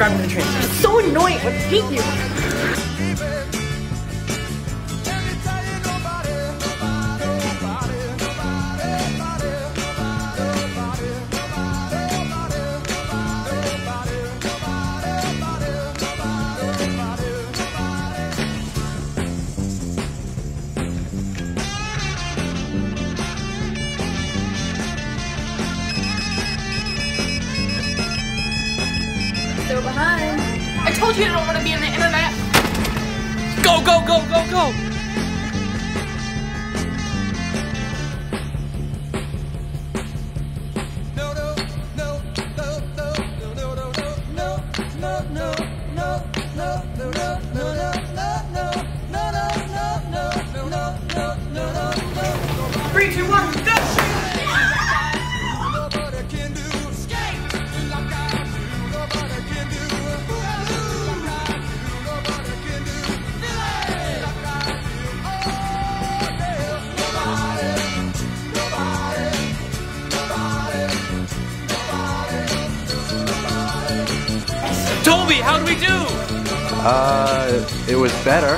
subscribe to the channel. It's so annoying. I hate you. Still behind. I told you I don't want to be on the internet. Go, go, go, go, go! Three, two, one, go! Toby, how do we do? It was better.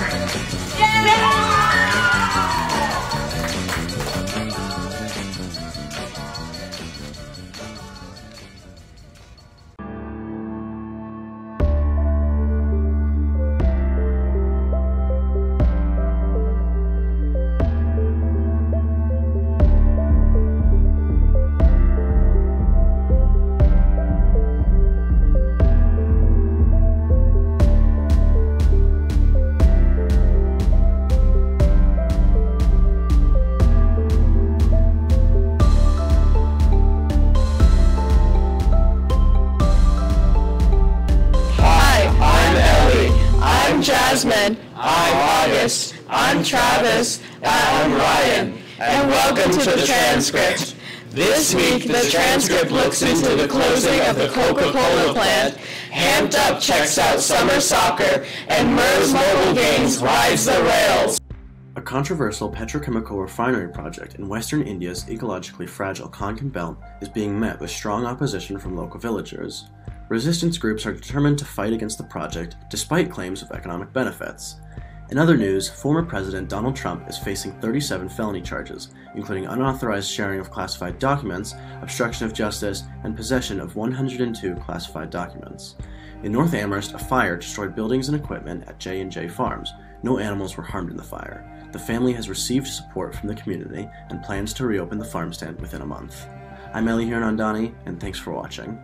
Jasmine. I'm August. I'm Travis. I'm Ryan. And welcome to the transcript. This week, the transcript looks into the closing of the Coca-Cola plant, Hamped Up checks out summer soccer, and MERS Mobile Games rides the rails. A controversial petrochemical refinery project in western India's ecologically fragile Konkan belt is being met with strong opposition from local villagers. Resistance groups are determined to fight against the project despite claims of economic benefits. In other news, former President Donald Trump is facing 37 felony charges, including unauthorized sharing of classified documents, obstruction of justice, and possession of 102 classified documents. In North Amherst, a fire destroyed buildings and equipment at J&J Farms. No animals were harmed in the fire. The family has received support from the community and plans to reopen the farm stand within a month. I'm Ellie Hiranandani, and thanks for watching.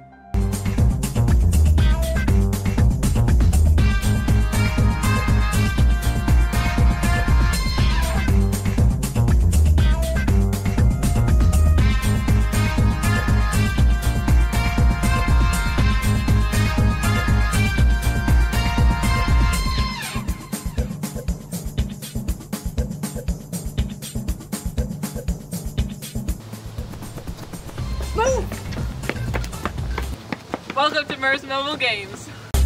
Welcome to MERS Mobile Games.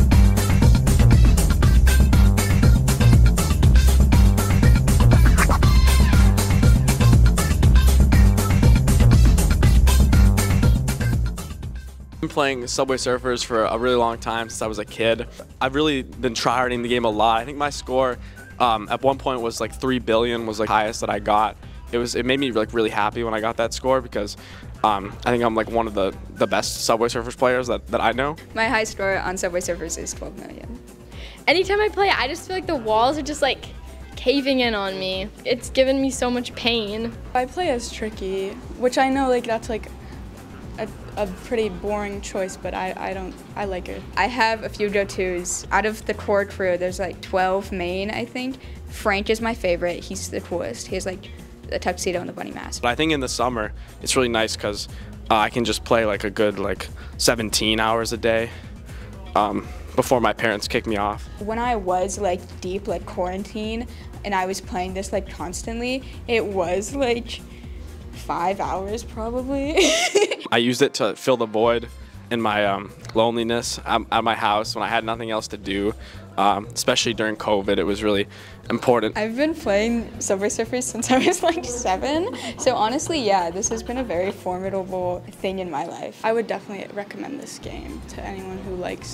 I've been playing Subway Surfers for a really long time, since I was a kid. I've really been tryharding the game a lot. I think my score at one point was like 3 billion was like highest that I got. It made me like really happy when I got that score because I think I'm like one of the best Subway Surfers players that I know. My high score on Subway Surfers is 12 million. Anytime I play, I just feel like the walls are just like caving in on me. It's given me so much pain. I play as Tricky, which I know like that's like a pretty boring choice, but I like it. I have a few go-tos. Out of the core crew, there's like 12 main, I think. Frank is my favorite. He's the coolest. He has like the tuxedo and the bunny mask. But I think in the summer, it's really nice because I can just play like a good like 17 hours a day before my parents kick me off. When I was like deep like quarantine and I was playing this like constantly, it was like 5 hours probably. I used it to fill the void in my loneliness at my house when I had nothing else to do. Especially during COVID, it was really important. I've been playing Subway Surfers since I was like 7, so honestly, yeah, this has been a very formidable thing in my life. I would definitely recommend this game to anyone who likes to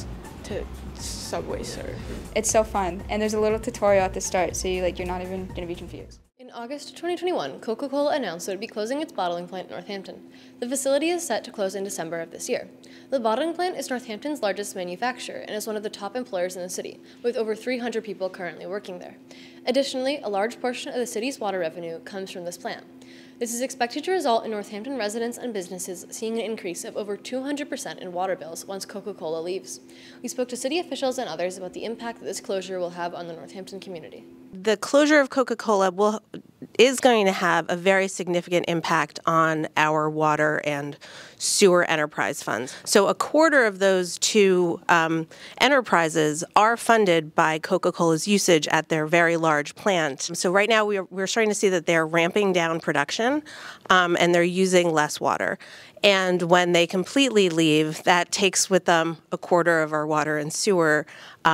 to Subway Surf? It's so fun, and there's a little tutorial at the start, so you're not even gonna be confused. In August 2021, Coca-Cola announced it would be closing its bottling plant in Northampton. The facility is set to close in December of this year. The bottling plant is Northampton's largest manufacturer and is one of the top employers in the city, with over 300 people currently working there. Additionally, a large portion of the city's water revenue comes from this plant. This is expected to result in Northampton residents and businesses seeing an increase of over 200% in water bills once Coca-Cola leaves. We spoke to city officials and others about the impact that this closure will have on the Northampton community. The closure of Coca-Cola is going to have a very significant impact on our water and sewer enterprise funds. So a quarter of those two enterprises are funded by Coca-Cola's usage at their very large plant. So right now we're starting to see that they're ramping down production and they're using less water. And when they completely leave, that takes with them a quarter of our water and sewer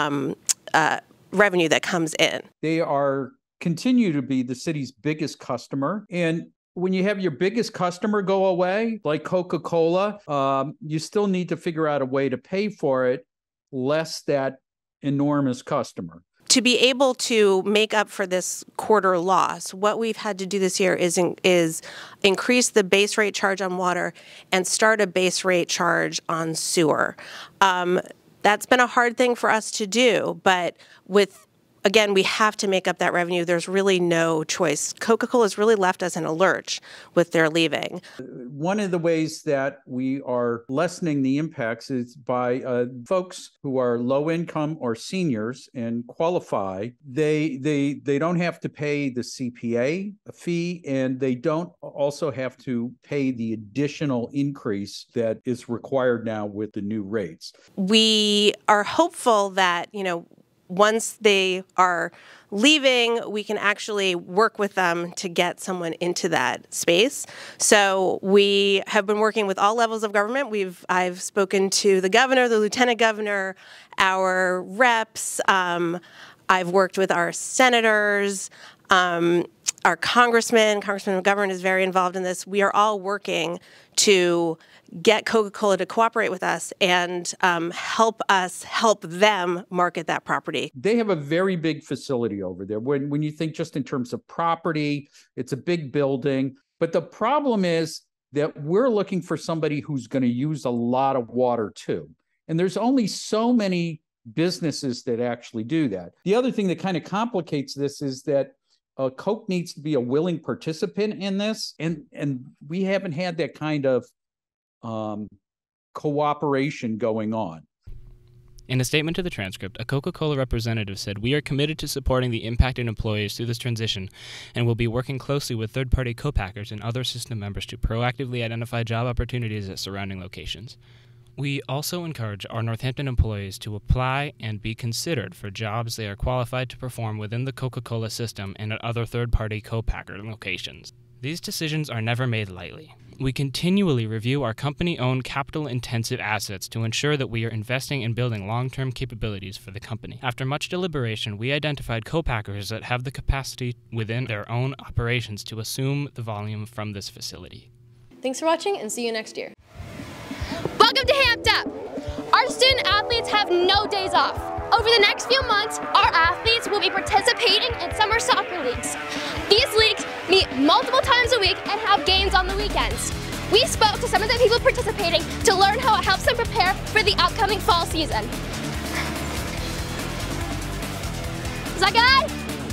revenue that comes in. They continue to be the city's biggest customer. And when you have your biggest customer go away, like Coca-Cola, you still need to figure out a way to pay for it, less that enormous customer. To be able to make up for this quarter loss, what we've had to do this year is increase the base rate charge on water and start a base rate charge on sewer. That's been a hard thing for us to do, but again, we have to make up that revenue. There's really no choice. Coca-Cola's really left us in a lurch with their leaving. One of the ways that we are lessening the impacts is by folks who are low income or seniors and qualify. They don't have to pay the CPA fee, and they don't also have to pay the additional increase that is required now with the new rates. We are hopeful that, once they are leaving, we can actually work with them to get someone into that space. So we have been working with all levels of government. I've spoken to the governor, the lieutenant governor, our reps. I've worked with our senators, our congressman. Congressman McGovern is very involved in this. We are all working to get Coca-Cola to cooperate with us and help them market that property. They have a very big facility over there. When you think just in terms of property, it's a big building. But the problem is that we're looking for somebody who's going to use a lot of water too. And there's only so many businesses that actually do that. The other thing that kind of complicates this is that Coke needs to be a willing participant in this. And we haven't had that kind of cooperation going on. In a statement to the transcript, a Coca-Cola representative said, "We are committed to supporting the impacted employees through this transition and will be working closely with third-party co-packers and other system members to proactively identify job opportunities at surrounding locations. We also encourage our Northampton employees to apply and be considered for jobs they are qualified to perform within the Coca-Cola system and at other third-party co-packer locations. These decisions are never made lightly. We continually review our company-owned capital-intensive assets to ensure that we are investing in building long-term capabilities for the company. After much deliberation, we identified co-packers that have the capacity within their own operations to assume the volume from this facility." Thanks for watching, and see you next year. Welcome to Hamped Up! Our student athletes have no days off. Over the next few months, our athletes will be participating in summer soccer leagues. These leagues meet multiple times a week and have games on the weekends. We spoke to some of the people participating to learn how it helps them prepare for the upcoming fall season. Is that good?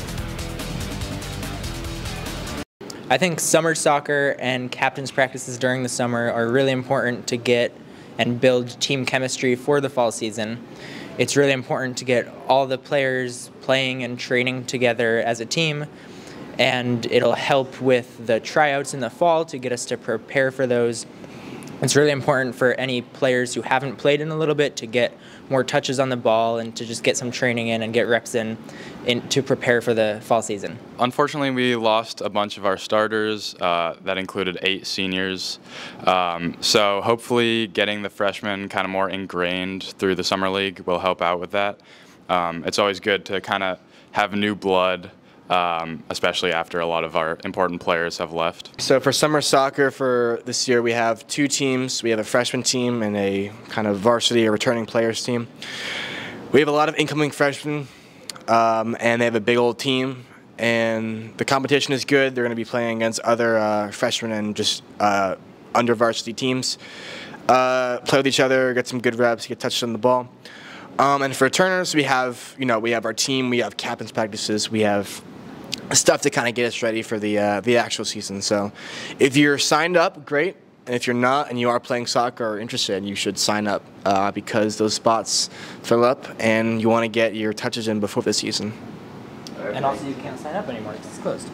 I think summer soccer and captain's practices during the summer are really important to get and build team chemistry for the fall season. It's really important to get all the players playing and training together as a team, and it'll help with the tryouts in the fall to get us to prepare for those. It's really important for any players who haven't played in a little bit to get more touches on the ball and to just get some training in and get reps in to prepare for the fall season. Unfortunately, we lost a bunch of our starters. That included 8 seniors. So hopefully getting the freshmen kind of more ingrained through the summer league will help out with that. It's always good to kind of have new blood, especially after a lot of our important players have left. So for summer soccer for this year, we have 2 teams. We have a freshman team and a kind of varsity or returning players team. We have a lot of incoming freshmen, and they have a big old team, and the competition is good. They're going to be playing against other freshmen and just under varsity teams. Play with each other, get some good reps, get touched on the ball. And for returners, we have our team, we have captain's practices, we have stuff to kind of get us ready for the actual season. So if you're signed up, great. And if you're not and you are playing soccer or interested, you should sign up because those spots fill up and you want to get your touches in before the season. And also you can't sign up anymore because it's closed.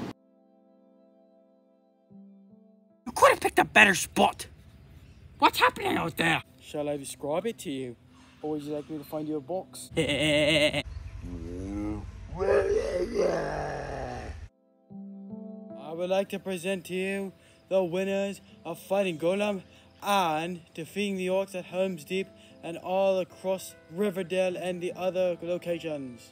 You could have picked a better spot. What's happening out there? Shall I describe it to you? Or would you like me to find you a box? I would like to present to you the winners of Fighting Golem and defeating the orcs at Helm's Deep and all across Riverdale and the other locations.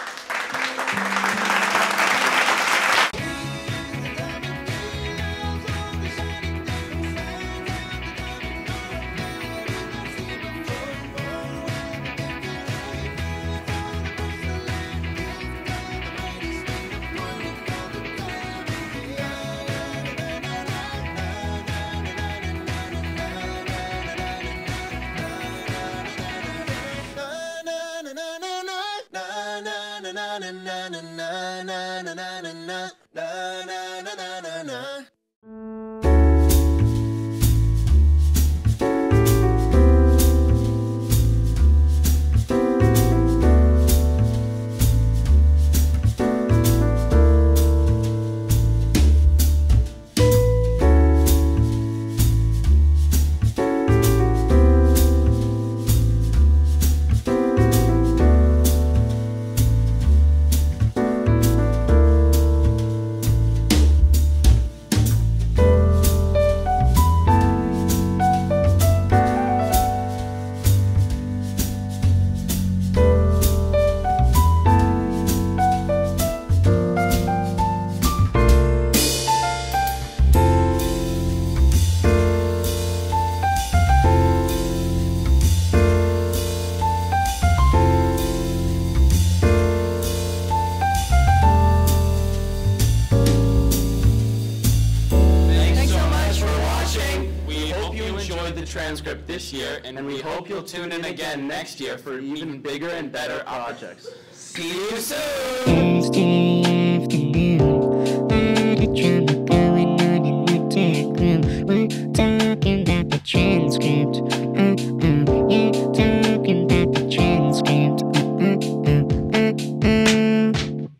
Transcript this year, and we hope you'll tune in again next year for even bigger and better projects. See you soon!